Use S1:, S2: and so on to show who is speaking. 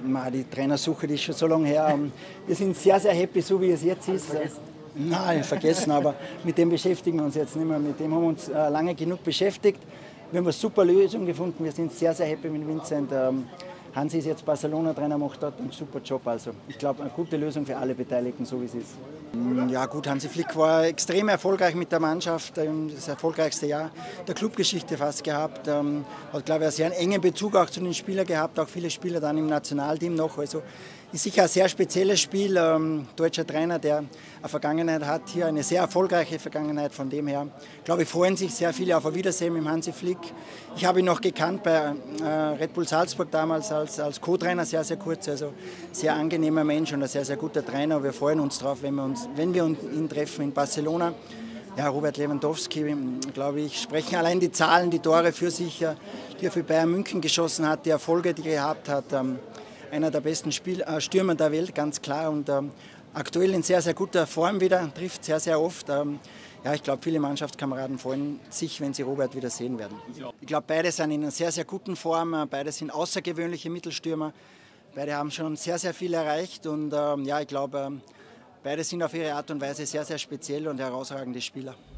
S1: Die Trainersuche, die ist schon so lange her. Wir sind sehr, sehr happy, so wie es jetzt ist. Nein, vergessen, aber mit dem beschäftigen wir uns jetzt nicht mehr. Mit dem haben wir uns lange genug beschäftigt. Wir haben eine super Lösung gefunden. Wir sind sehr, sehr happy mit Vincent. Hansi ist jetzt Barcelona-Trainer, macht dort einen super Job. Also ich glaube, eine gute Lösung für alle Beteiligten, so wie es ist. Ja gut, Hansi Flick war extrem erfolgreich mit der Mannschaft. Das erfolgreichste Jahr der Clubgeschichte fast gehabt. Hat, glaube ich, einen sehr engen Bezug auch zu den Spielern gehabt. Auch viele Spieler dann im Nationalteam noch. Also ist sicher ein sehr spezielles Spiel. Deutscher Trainer, der eine Vergangenheit hat, hier eine sehr erfolgreiche Vergangenheit. Von dem her, glaube ich, freuen sich sehr viele auf ein Wiedersehen mit Hansi Flick. Ich habe ihn noch gekannt bei Red Bull Salzburg damals als Co-Trainer, sehr, sehr kurz. Also sehr angenehmer Mensch und ein sehr, sehr guter Trainer. Wir freuen uns drauf, wenn wir ihn treffen in Barcelona. Ja, Robert Lewandowski, glaube ich, sprechen allein die Zahlen, die Tore für sich, die er für Bayern München geschossen hat, die Erfolge, die er gehabt hat. Einer der besten Stürmer der Welt, ganz klar. Und aktuell in sehr, sehr guter Form wieder, trifft sehr, sehr oft. Ja, ich glaube, viele Mannschaftskameraden freuen sich, wenn sie Robert wieder sehen werden. Ich glaube, beide sind in einer sehr, sehr guten Form. Beide sind außergewöhnliche Mittelstürmer. Beide haben schon sehr, sehr viel erreicht. Und ja, ich glaube, beide sind auf ihre Art und Weise sehr, sehr speziell und herausragende Spieler.